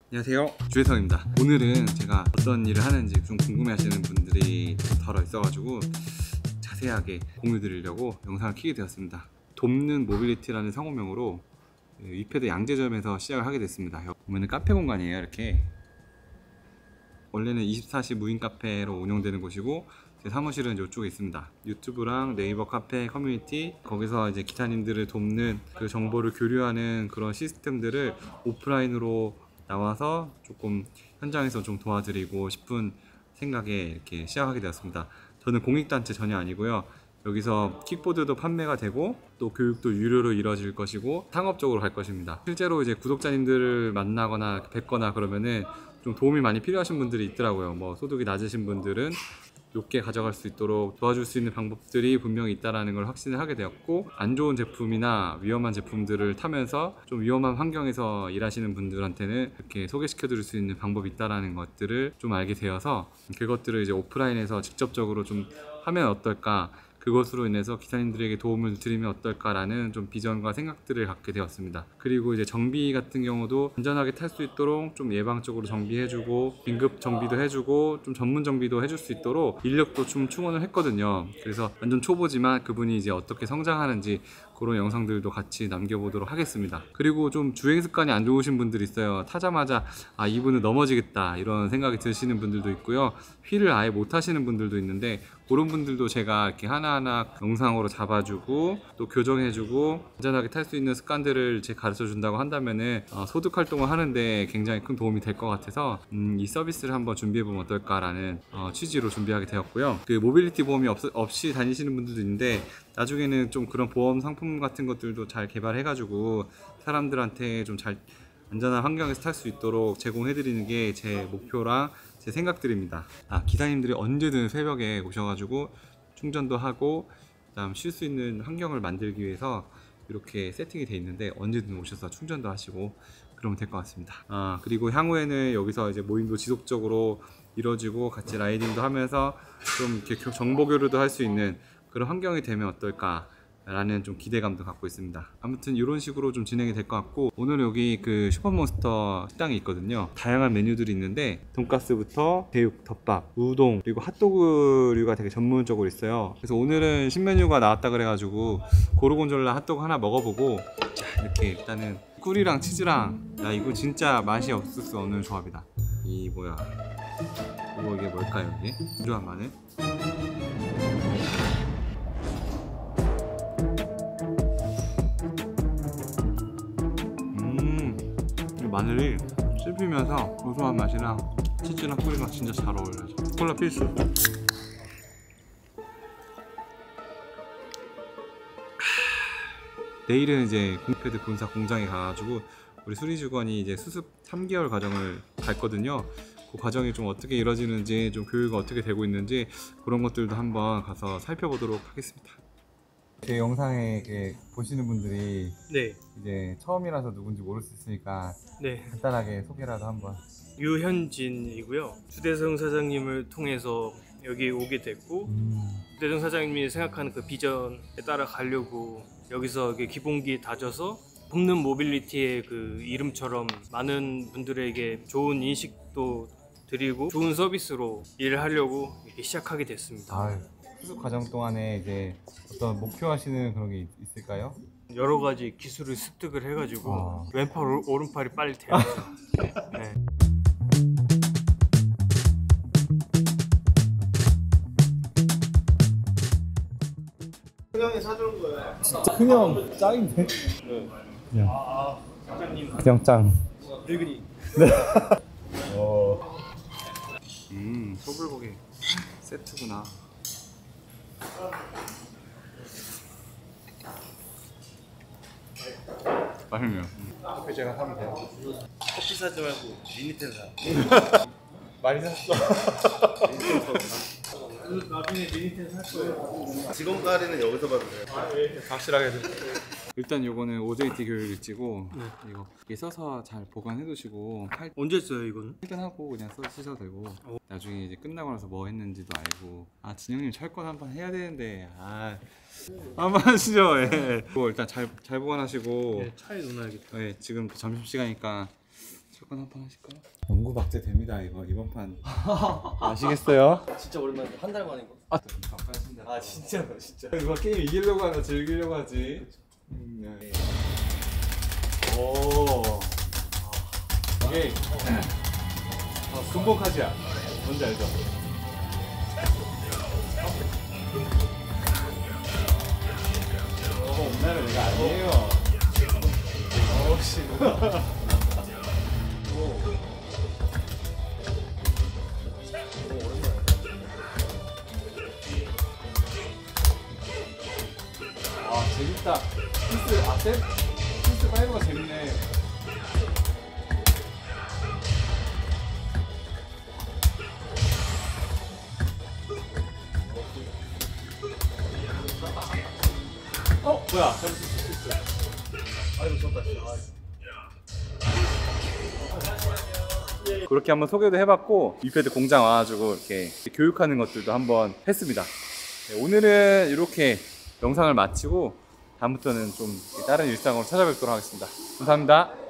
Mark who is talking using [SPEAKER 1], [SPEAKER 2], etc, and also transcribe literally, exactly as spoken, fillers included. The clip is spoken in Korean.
[SPEAKER 1] 안녕하세요, 주혜성입니다. 오늘은 제가 어떤 일을 하는지 좀 궁금해 하시는 분들이 좀 덜어 있어가지고 자세하게 공유 드리려고 영상을 켜게 되었습니다. 돕는 모빌리티라는 상호명으로 위패드 양재점에서 시작을 하게 됐습니다. 보면은 카페 공간이에요. 이렇게 원래는 이십사 시 무인 카페로 운영되는 곳이고, 제 사무실은 이쪽에 있습니다. 유튜브랑 네이버 카페 커뮤니티, 거기서 이제 기사님들을 돕는 그 정보를 교류하는 그런 시스템들을 오프라인으로 나와서 조금 현장에서 좀 도와드리고 싶은 생각에 이렇게 시작하게 되었습니다. 저는 공익단체 전혀 아니고요. 여기서 킥보드도 판매가 되고 또 교육도 유료로 이루어질 것이고 상업적으로 갈 것입니다. 실제로 이제 구독자님들을 만나거나 뵙거나 그러면은 좀 도움이 많이 필요하신 분들이 있더라고요. 뭐 소득이 낮으신 분들은 높게 가져갈 수 있도록 도와줄 수 있는 방법들이 분명히 있다는 걸 확신을 하게 되었고, 안 좋은 제품이나 위험한 제품들을 타면서 좀 위험한 환경에서 일하시는 분들한테는 이렇게 소개시켜 드릴 수 있는 방법이 있다는 것들을 좀 알게 되어서 그것들을 이제 오프라인에서 직접적으로 좀 하면 어떨까, 그것으로 인해서 기사님들에게 도움을 드리면 어떨까라는 좀 비전과 생각들을 갖게 되었습니다. 그리고 이제 정비 같은 경우도 안전하게 탈 수 있도록 좀 예방적으로 정비해주고 긴급 정비도 해주고 좀 전문 정비도 해줄 수 있도록 인력도 좀 충원을 했거든요. 그래서 완전 초보지만 그분이 이제 어떻게 성장하는지 그런 영상들도 같이 남겨보도록 하겠습니다. 그리고 좀 주행 습관이 안 좋으신 분들이 있어요. 타자마자 아 이분은 넘어지겠다 이런 생각이 드시는 분들도 있고요. 휠을 아예 못 하시는 분들도 있는데, 그런 분들도 제가 이렇게 하나하나 영상으로 잡아주고 또 교정해주고 안전하게 탈 수 있는 습관들을 제 가르쳐 준다고 한다면은 어, 소득 활동을 하는데 굉장히 큰 도움이 될 것 같아서 음, 이 서비스를 한번 준비해보면 어떨까라는 어, 취지로 준비하게 되었고요. 그 모빌리티 보험이 없, 없이 다니시는 분들도 있는데, 나중에는 좀 그런 보험 상품 같은 것들도 잘 개발해가지고 사람들한테 좀 잘 안전한 환경에서 탈 수 있도록 제공해드리는 게 제 목표랑 제 생각들입니다. 아, 기사님들이 언제든 새벽에 오셔가지고 충전도 하고 그다음 쉴 수 있는 환경을 만들기 위해서 이렇게 세팅이 돼 있는데, 언제든 오셔서 충전도 하시고 그러면 될 것 같습니다. 아, 그리고 향후에는 여기서 이제 모임도 지속적으로 이루어지고 같이 라이딩도 하면서 좀 이렇게 정보 교류도 할 수 있는 그런 환경이 되면 어떨까 라는 좀 기대감도 갖고 있습니다. 아무튼 이런 식으로 좀 진행이 될 것 같고, 오늘 여기 그 슈퍼몬스터 식당이 있거든요. 다양한 메뉴들이 있는데 돈가스부터 제육, 덮밥, 우동, 그리고 핫도그류가 되게 전문적으로 있어요. 그래서 오늘은 신메뉴가 나왔다 그래가지고 고르곤졸라 핫도그 하나 먹어보고, 자 이렇게 일단은 꿀이랑 치즈랑, 야 이거 진짜 맛이 없을 수 없는 조합이다. 이 뭐야 이거 이게 뭘까요? 이게 필요한 마늘. 마늘이 씹히면서 고소한 맛이랑 치즈랑 꿀이랑 진짜 잘 어울려요. 콜라 필수. 내일은 이제 공패드 본사 공장에 가가지고 우리 수리 직원이 이제 수습 삼 개월 과정을 밟거든요. 그 과정이 좀 어떻게 이루어지는지, 좀 교육이 어떻게 되고 있는지 그런 것들도 한번 가서 살펴보도록 하겠습니다. 제 영상에 보시는 분들이
[SPEAKER 2] 네,
[SPEAKER 1] 이제 처음이라서 누군지 모를 수 있으니까
[SPEAKER 2] 네.
[SPEAKER 1] 간단하게 소개라도 한번.
[SPEAKER 2] 유현진이고요. 주대성 사장님을 통해서 여기 오게 됐고,
[SPEAKER 1] 음.
[SPEAKER 2] 주대성 사장님이 생각하는 그 비전에 따라 가려고 여기서 이렇게 기본기 다져서 돕는 모빌리티의 그 이름처럼 많은 분들에게 좋은 인식도 드리고 좋은 서비스로 일을 하려고 이렇게 시작하게 됐습니다.
[SPEAKER 1] 아유, 수습 과정 동안에 이제 어떤 목표하시는 그런 게 있, 있을까요?
[SPEAKER 2] 여러 가지 기술을 습득을 해가지고
[SPEAKER 1] 아.
[SPEAKER 2] 왼팔 오- 오른팔이 빨리 돼야죠. 네.
[SPEAKER 3] 형이 사주는 거야.
[SPEAKER 1] 그냥 짱인데?
[SPEAKER 3] 네.
[SPEAKER 1] 그냥,
[SPEAKER 2] 아, 사장님
[SPEAKER 1] 그냥 짱.
[SPEAKER 2] 늙은이.
[SPEAKER 1] 어. 음, 소불고기 세트구나. 맛있네요.
[SPEAKER 3] 커피 제가 사면 돼요. 커피 사지 말고 미니텐 사.
[SPEAKER 1] 많이 샀어.
[SPEAKER 2] 나중에 미니텐 살 거예요.
[SPEAKER 3] 직원 가리는 여기서 봐도 돼요.
[SPEAKER 1] 확실하게 드 일단 요거는 오제이티 교육 일지고,
[SPEAKER 2] 네.
[SPEAKER 1] 이거 이게 써서 잘 보관해 두시고 팔
[SPEAKER 2] 언제 써요 이거는?
[SPEAKER 1] 퇴근하고 그냥 써 쓰셔도 되고,
[SPEAKER 2] 어.
[SPEAKER 1] 나중에 이제 끝나고 나서 뭐 했는지도 알고. 아, 진영님 철권 한번 해야 되는데 아 한번 하시죠. 예. 그거 일단 잘 잘 보관하시고.
[SPEAKER 2] 네, 차에 넣어놔야겠다.
[SPEAKER 1] 예, 지금 점심 시간이니까 무조건 한 판 하실까요? 연구 박제 됩니다 이거 이번 판. 아시겠어요?
[SPEAKER 3] 진짜 오랜만에 한 달 만인 거.
[SPEAKER 1] 아, 바빠신다.
[SPEAKER 3] 아 진짜로 진짜.
[SPEAKER 1] 누가 게임 이기려고 하나 즐기려고 하지. 음, 네. 오. 이게 어, 군복하지야. 뭔지 알죠? 어, 온나는 내가 아니에요. 어, 씨. 아, 재밌다. 피스 아셈? 피스 파이브가 재밌네. 어? 뭐야? 잘못했어.
[SPEAKER 3] 아이고 좋다 진짜.
[SPEAKER 1] 그렇게 한번 소개도 해봤고 이패드 공장 와가지고 이렇게 교육하는 것들도 한번 했습니다. 네, 오늘은 이렇게 영상을 마치고 다음부터는 좀 다른 일상으로 찾아뵙도록 하겠습니다. 감사합니다.